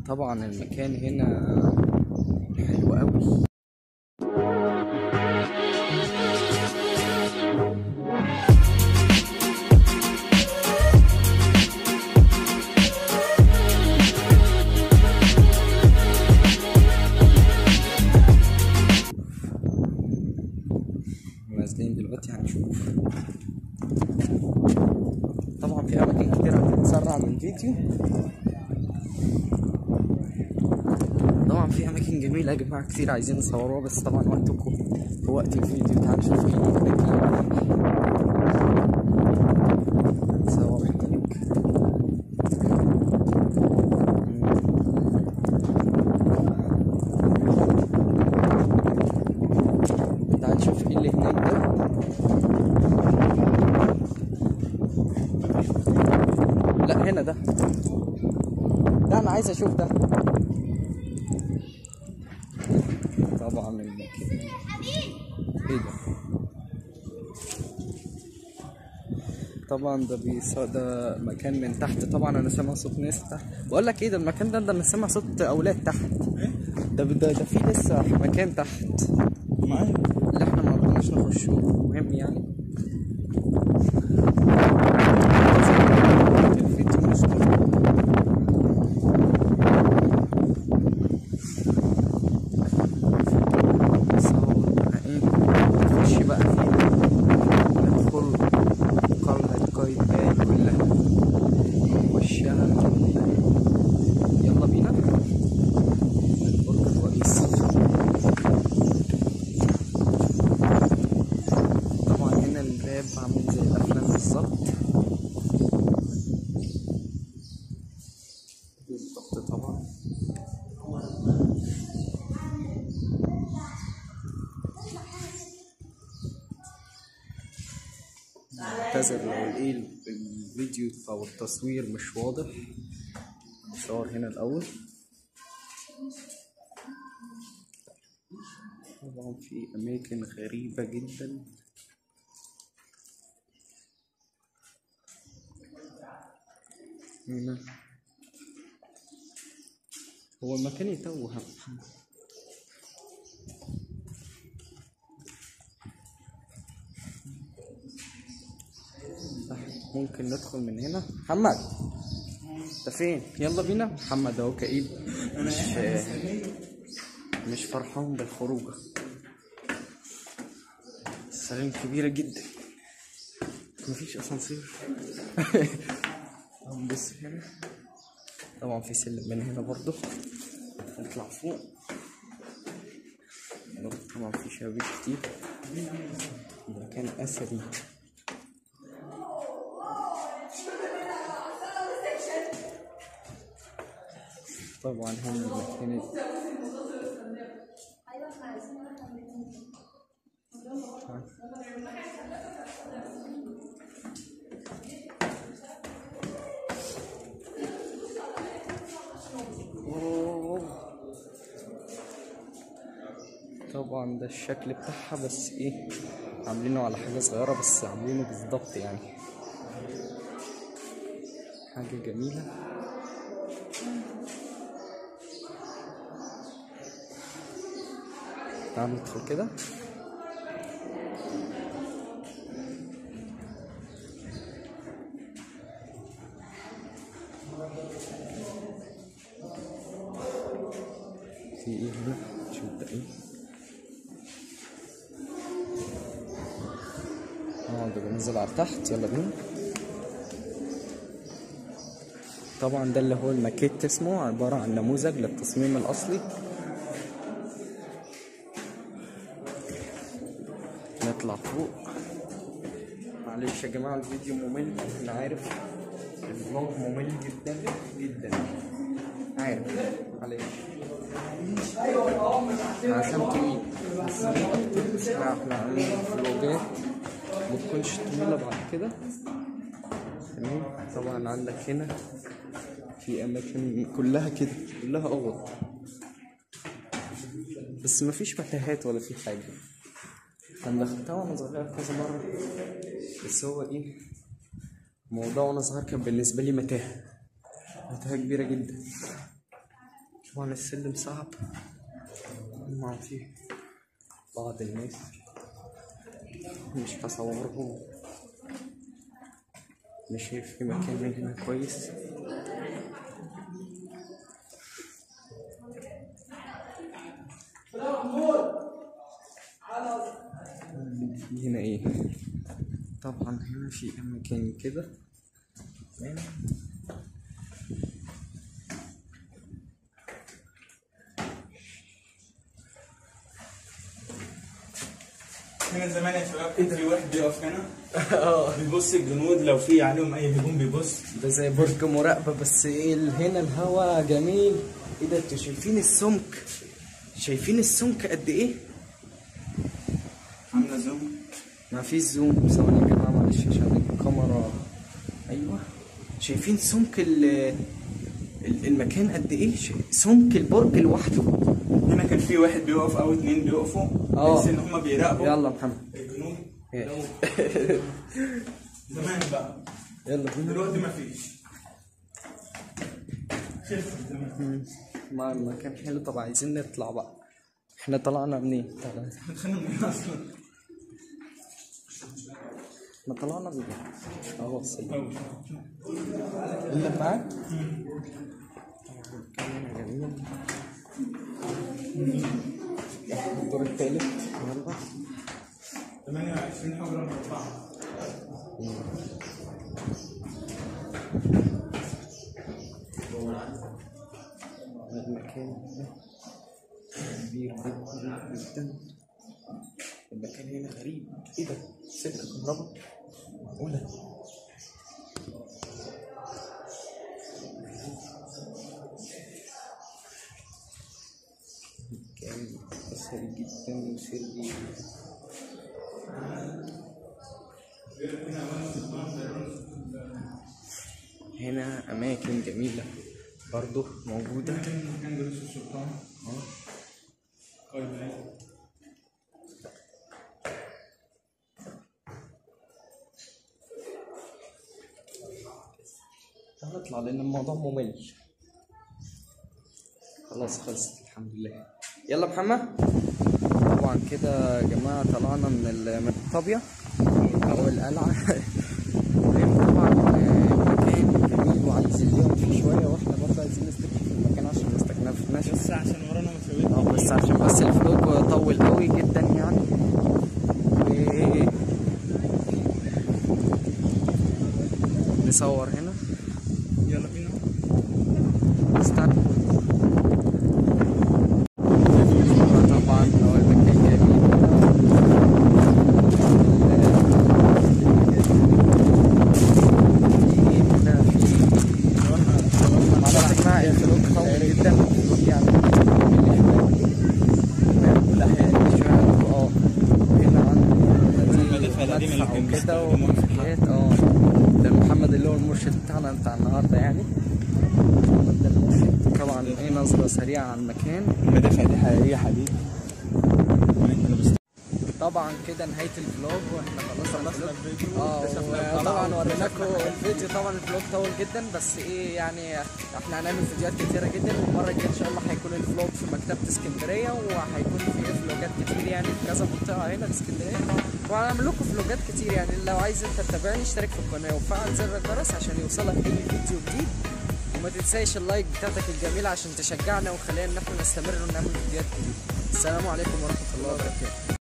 طبعا المكان هنا حلو قوي. نازلين دلوقتي هنشوف. طبعا في اماكن كتير هتتسرع من الفيديو. طبعا في اماكن جميله يا جماعه كتير عايزين نصوروها، بس طبعا وقتكم في وقت الفيديو. تعالوا نشوف ايه نصور هناك. تعالوا نشوف ايه اللي هناك ده. لا هنا ده. لا انا عايز اشوف ده. طبعا المكان ايه ده؟ طبعا ده مكان من تحت. طبعا انا سامع صوت ناس تحت. بقول لك ايه ده المكان ده انا سامع صوت اولاد تحت. ده في لسه مكان تحت معايا اللي احنا ما رضيناش نخشه. مهم يعني الفيديو مش نخش بقى فيه. ندخل قلعة قايتباي كلها نخشها. يلا بينا. البرج الرئيسي. طبعا هنا الباب عامل زي الافلام بالظبط. طبعا اعتذر لو ايه الفيديو او التصوير مش واضح. هنصور هنا الاول. طبعا في اماكن غريبة جدا. هنا هو المكان يتوه. ممكن ندخل من هنا. محمد انت فين؟ يلا بينا. محمد اهو كئيب مش فرحان بالخروجه. السلالم كبيره جدا مفيش اسانسير. بص هنا طبعا في سلم من هنا برضو نطلع فوق. طبعا في شبابيك كتير. مكان اثري. طبعا هنا المكان طبعا ده الشكل بتاعها. بس ايه عاملينه على حاجة صغيرة بس عاملينه بالظبط يعني حاجة جميلة. تعالوا ندخل كده. في ايه هنا؟ شوف ده ايه. ده بننزل على تحت. يلا بينا. طبعا ده اللي هو الماكيت اسمه، عبارة عن نموذج للتصميم الأصلي. نطلع فوق. معلش يا جماعة الفيديو ممل، أنا عارف الفلوج ممل جدا جدا، عارف معلش عشان طويل. بس احنا عاملين فلوجات متكونش طويلة بعد كده. تمام. طبعا عندك هنا في أماكن كلها كده، كلها أوض بس مفيش متاهات ولا في حاجة. أنا دخلتها وأنا صغير كذا مرة، بس هو إيه الموضوع وأنا صغير كان بالنسبة لي متاهة كبيرة جدا. طبعا السلم صعب، مع فيه بعض الناس مش تصورهم، مش شايف في مكان من هنا كويس. هنا ايه؟ طبعا هنا في اماكن كده هنا زمان يا شباب كان في واحد بيقف هنا بيبص الجنود لو في عليهم اي هجوم بيبص. ده زي برج مراقبة، بس ايه هنا الهوا جميل. ايه ده؟ انتوا شايفين السمك؟ شايفين السمك قد ايه؟ عامله زوم؟ ما فيش زوم، ثواني يا جماعة معلش عشان الكاميرا. ايوه شايفين سمك المكان قد ايه؟ سمك البرج لوحده. هنا كان في واحد بيقف او اتنين بيقفوا بس ان هما بيراقبوا. يلا محمد الجنود زمان بقى. يلا دلوقتي مفيش. مع المكان حلو. طب عايزين نطلع بقى. احنا طلعنا منين؟ دخلنا منين اصلا؟ احنا طلعنا منين؟ اهو السلم اللي معاك. كان جميل. الدور الثالث. يلا 28 حجرة مربعة. المكان كبير جدا. المكان هنا غريب. ايه ده؟ سلك كهرباء؟ معقولة؟ مكان أثري جدا وسري. هنا أماكن جميلة برضو موجودة. كان جلوس السلطان. قايتباي. هنطلع لأن الموضوع ممل. خلاص خلصت الحمد لله. يلا محمد. طبعا كده يا جماعة طلعنا من الطابية أو القلعة. طبعا مكان جميل وعايزين نقعد فيه شوية، واحنا برضه عايزين نستكشف المكان عشان ما استكنفناش. بس عشان ورانا مشاوير. بس عشان بس الفلوج طول قوي جدا يعني. نصور هنا. يلا بينا. استنى. طبعا هو المكان جميل. الفلوج طويل جدا. الفلوج يعني الاحياء شويه. هنا عندنا كده وحاجات. ده محمد اللي هو المرشد بتاع النهارده يعني. محمد ده المرشد. طبعا ايه نظره سريعه عن المكان. المدافع دي حقيقيه حديد. طبعا كده نهايه الفلوج واحنا خلصنا الفلوج. طبعا وريناكم الفيديو. طبعا الفلوج طول جدا بس ايه يعني احنا هنعمل فيديوهات كتيره جدا. والمره الجايه ان شاء الله هيكون الفلوج في مكتبه اسكندريه، وهيكون في فلوجات كتير يعني في كذا منطقه هنا في اسكندريه. وهنعمل لكم فلوجات كتير يعني. لو عايز انت تتابعني اشترك في القناه وفعل زر الجرس عشان يوصلك اي فيديو جديد. وما تنساش اللايك بتاعتك الجميله عشان تشجعنا وخلينا ان احنا نستمر ونعمل فيديوهات جديده. السلام عليكم ورحمه الله وبركاته.